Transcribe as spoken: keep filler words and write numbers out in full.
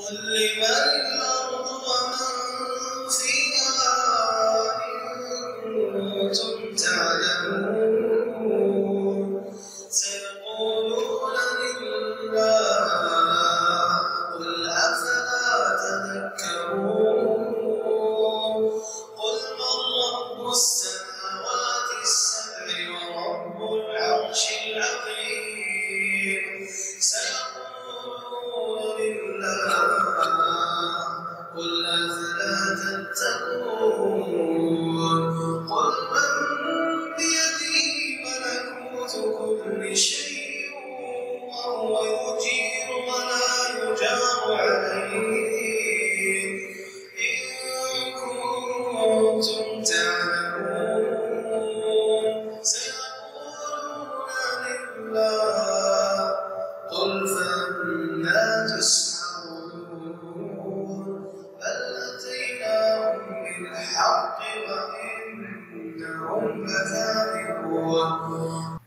قل لمن الأرض ومن فيها إن كنتم تعلمون سيقولون لله قل أفلا تذكرون قل من رب السماوات السبع ورب العرش العظيم سيقولون لله قل أفلا تتقون قل من بيده ملكوت كل شيء وهو يجير ولا يجار عليه إن كنتم تعلمون سيقولون لله قل فأنى تسحرون بل أتيناهم بالحق وإنهم لكاذبون